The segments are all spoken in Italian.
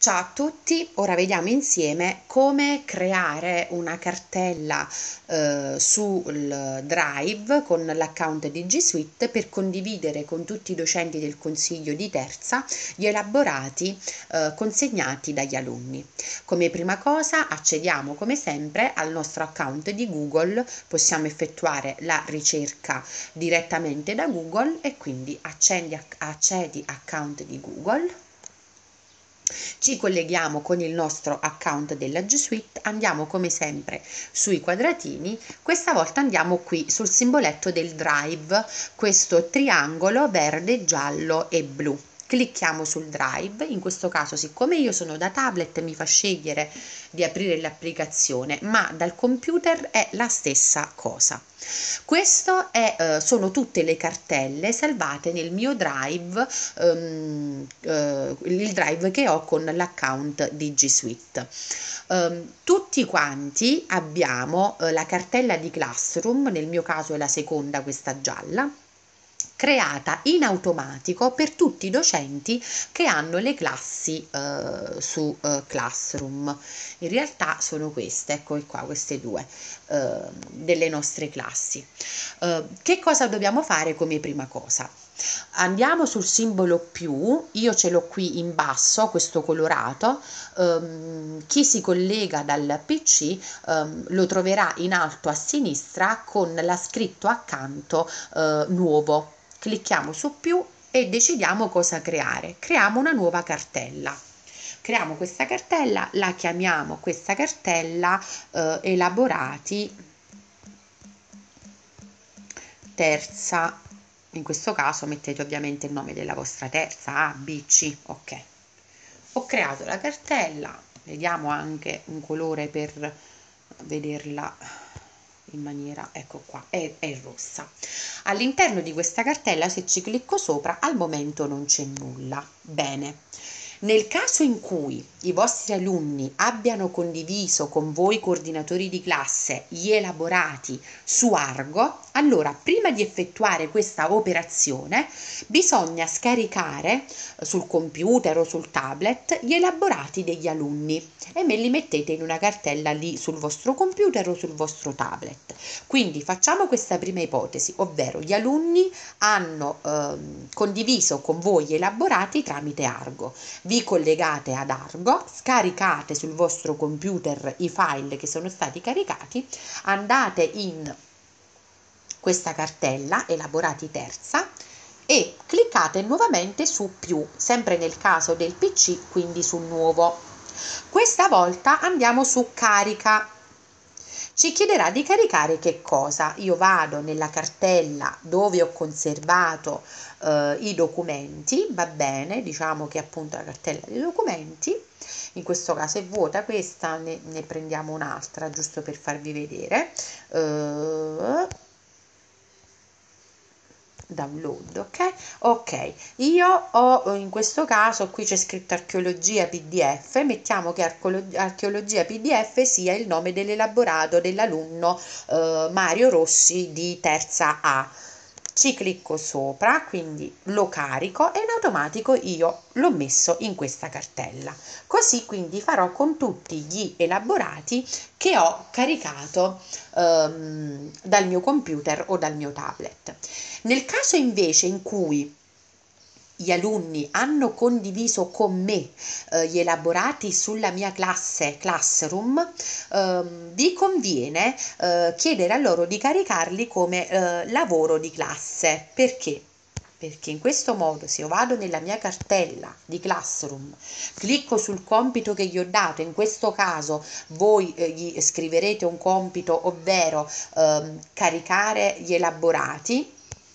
Ciao a tutti, ora vediamo insieme come creare una cartella sul Drive con l'account di G Suite per condividere con tutti i docenti del consiglio di terza gli elaborati consegnati dagli alunni. Come prima cosa accediamo come sempre al nostro account di Google, possiamo effettuare la ricerca direttamente da Google e quindi accedi account di Google. Ci colleghiamo con il nostro account della G Suite, andiamo come sempre sui quadratini, questa volta andiamo qui sul simboletto del Drive, questo triangolo verde, giallo e blu. Clicchiamo sul Drive, in questo caso siccome io sono da tablet mi fa scegliere di aprire l'applicazione, ma dal computer è la stessa cosa. Questo sono tutte le cartelle salvate nel mio Drive, il Drive che ho con l'account di G Suite. Tutti quanti abbiamo la cartella di Classroom, nel mio caso è la seconda, questa gialla, creata in automatico per tutti i docenti che hanno le classi su Classroom. In realtà sono queste, ecco qua, queste due delle nostre classi. Che cosa dobbiamo fare come prima cosa? Andiamo sul simbolo più, io ce l'ho qui in basso, questo colorato, chi si collega dal PC lo troverà in alto a sinistra con la scritto accanto nuovo. Clicchiamo su più e decidiamo cosa creare. Creiamo una nuova cartella. Creiamo questa cartella, la chiamiamo questa cartella elaborati terza. In questo caso mettete ovviamente il nome della vostra terza, A, B, C, ok. Ho creato la cartella, vediamo anche un colore per vederla in maniera, ecco qua, è rossa. All'interno di questa cartella, se ci clicco sopra, al momento non c'è nulla. Bene. Nel caso in cui i vostri alunni abbiano condiviso con voi coordinatori di classe gli elaborati su Argo, allora prima di effettuare questa operazione bisogna scaricare sul computer o sul tablet gli elaborati degli alunni e me li mettete in una cartella lì sul vostro computer o sul vostro tablet. Quindi facciamo questa prima ipotesi, ovvero gli alunni hanno condiviso con voi gli elaborati tramite Argo. Vi collegate ad Argo, scaricate sul vostro computer i file che sono stati caricati, andate in questa cartella elaborati terza e cliccate nuovamente su più, sempre nel caso del PC, quindi su nuovo. Questa volta andiamo su carica. Ci chiederà di caricare che cosa? Io vado nella cartella dove ho conservato i documenti, va bene, diciamo che appunto la cartella dei documenti, in questo caso è vuota questa, ne prendiamo un'altra giusto per farvi vedere. Download, ok, io ho in questo caso qui c'è scritto archeologia pdf, mettiamo che archeologia pdf sia il nome dell'elaborato dell'alunno Mario Rossi di terza A. Ci clicco sopra, quindi lo carico e in automatico io l'ho messo in questa cartella. Così quindi farò con tutti gli elaborati che ho caricato dal mio computer o dal mio tablet. Nel caso invece in cui gli alunni hanno condiviso con me gli elaborati sulla mia classe Classroom, vi conviene chiedere a loro di caricarli come lavoro di classe. Perché? Perché in questo modo, se io vado nella mia cartella di Classroom, clicco sul compito che gli ho dato, in questo caso voi gli scriverete un compito, ovvero caricare gli elaborati,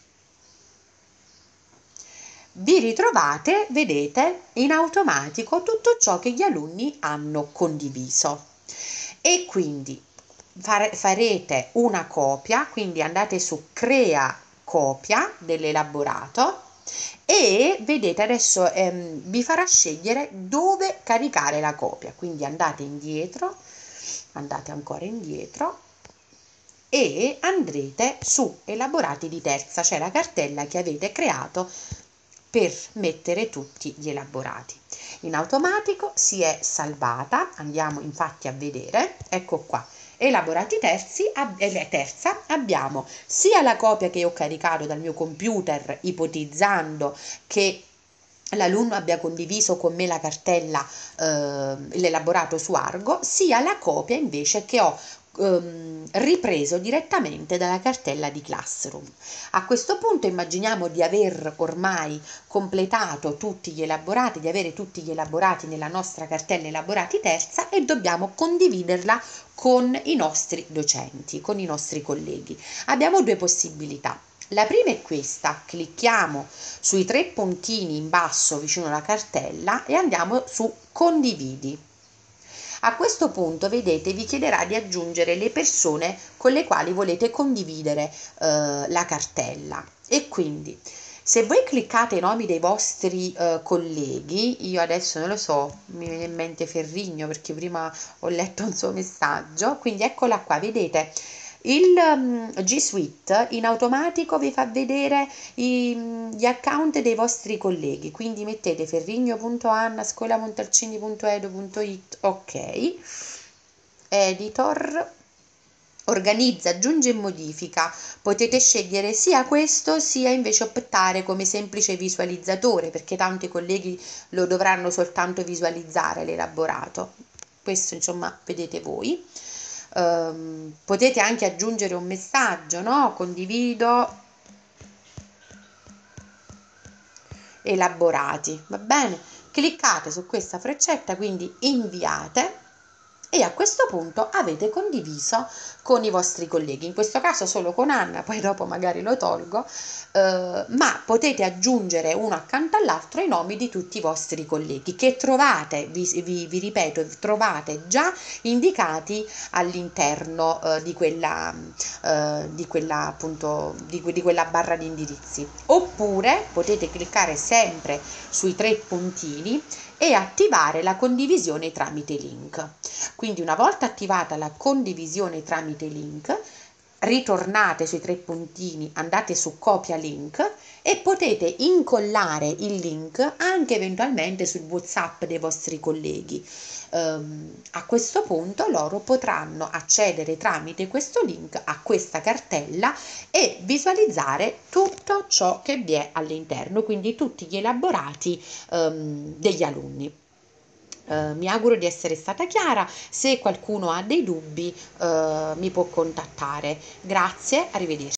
vi ritrovate, vedete, in automatico tutto ciò che gli alunni hanno condiviso. E quindi farete una copia, quindi andate su crea copia dell'elaborato e vedete adesso vi farà scegliere dove caricare la copia, quindi andate indietro, andate ancora indietro e andrete su elaborati di terza, cioè la cartella che avete creato per mettere tutti gli elaborati. In automatico si è salvata, andiamo infatti a vedere, ecco qua, elaborati terza, abbiamo sia la copia che ho caricato dal mio computer, ipotizzando che l'alunno abbia condiviso con me la cartella, l'elaborato su Argo, sia la copia invece che ho ripreso direttamente dalla cartella di Classroom. A questo punto immaginiamo di aver ormai completato tutti gli elaborati, di avere tutti gli elaborati nella nostra cartella elaborati terza e dobbiamo condividerla con i nostri docenti, con i nostri colleghi. Abbiamo due possibilità. La prima è questa: clicchiamo sui tre puntini in basso vicino alla cartella e andiamo su condividi. A questo punto, vedete, vi chiederà di aggiungere le persone con le quali volete condividere la cartella. E quindi, se voi cliccate i nomi dei vostri colleghi, io adesso non lo so, mi viene in mente Ferrigno perché prima ho letto un suo messaggio, quindi eccola qua, vedete. Il G Suite in automatico vi fa vedere gli account dei vostri colleghi, quindi mettete ferrigno.anna@scolamontalcini.edu.it, ok, editor, organizza, aggiunge e modifica. Potete scegliere sia questo sia invece optare come semplice visualizzatore, perché tanti colleghi lo dovranno soltanto visualizzare l'elaborato. Questo insomma vedete voi. Potete anche aggiungere un messaggio, no? Condivido elaborati, va bene? Cliccate su questa freccetta, quindi inviate, e a questo punto avete condiviso con i vostri colleghi, in questo caso solo con Anna, poi dopo magari lo tolgo, ma potete aggiungere uno accanto all'altro i nomi di tutti i vostri colleghi che trovate, vi ripeto, trovate già indicati all'interno di quella barra di indirizzi. Oppure potete cliccare sempre sui tre puntini e attivare la condivisione tramite link. Quindi una volta attivata la condivisione tramite link, ritornate sui tre puntini, andate su copia link e potete incollare il link anche eventualmente sul WhatsApp dei vostri colleghi. A questo punto loro potranno accedere tramite questo link a questa cartella e visualizzare tutto ciò che vi è all'interno, quindi tutti gli elaborati degli alunni. Mi auguro di essere stata chiara. Se qualcuno ha dei dubbi mi può contattare. Grazie, arrivederci.